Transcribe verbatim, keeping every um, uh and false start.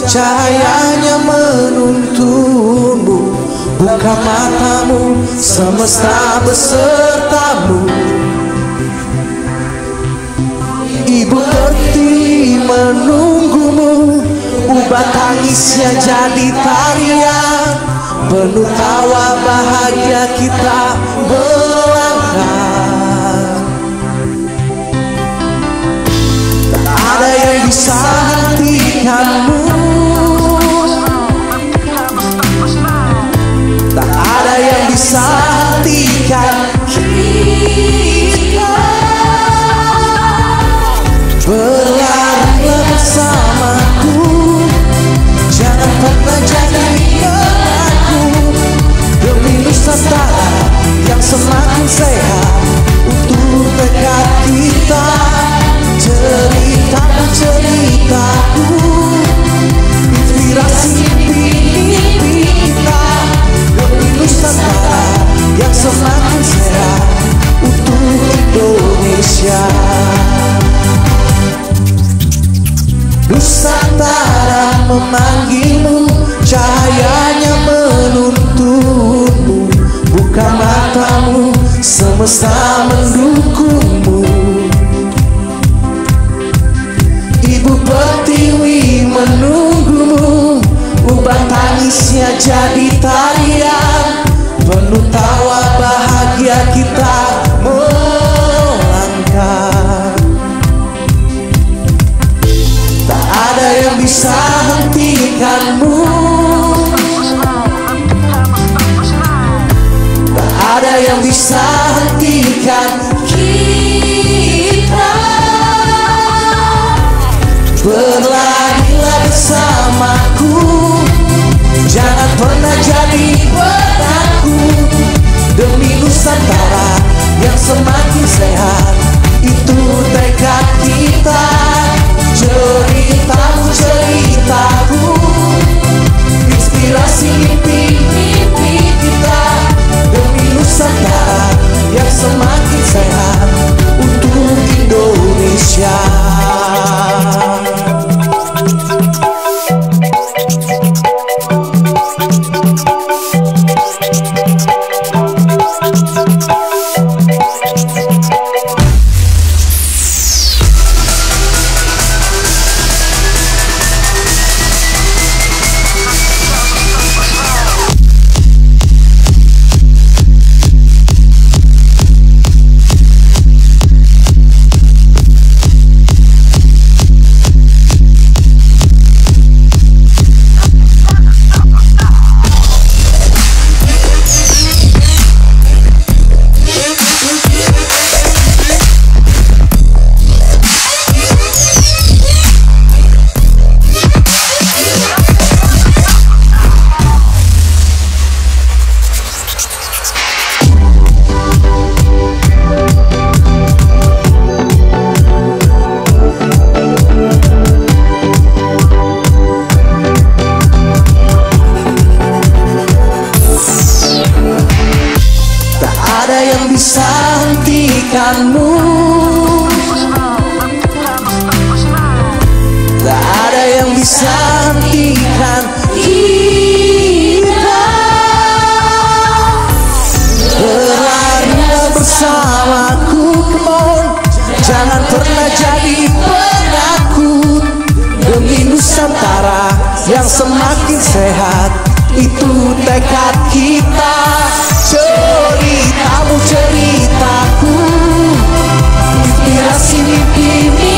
cahayanya menuntunmu. Buka matamu, semesta besertamu. Ibu Pertiwi menunggumu, ubah tangisnya jadi tarian. Penuh tawa bahagia kita melangkah. Tak ada yang bisa hentikanmu, tak ada yang bisa hentikan kita. Berlarilah bersamaku, jangan pernah jadi pelaku. Demi Nusantara yang semakin sehat, untuk tekad kita. Ceritaku, ceritaku, inspirasi mimpi-mimpi kita. Demi Nusantara yang semakin sehat, untuk Indonesia. Nusantara memanggilmu, cahayanya menuntunmu. Buka matamu, semesta mendukungmu. Ibu Pertiwi menunggumu, ubah tangisnya jadi tarian. Penuh tawa bahagia kita melangkah. Tak ada yang bisa hentikanmu, tak ada yang bisa hentikan kita. Berlarilah bersamaku, jangan pernah jadi penakut. Demi Nusantara yang semakin sehat, itu tekad kita. Ceritaku, ceritaku, inspirasi mimpi-mimpi kita. Demi Nusantara yang semakin sehat, untuk Indonesia. Bisa hentikanmu, tak ada yang bisa hentikan kita. Berlarilah bersamaku, come on, jangan pernah jadi penakut. Demi Nusantara yang semakin sehat, itu tekad kita. Ceritamu, ceritaku, inspirasi mimpi-mimpi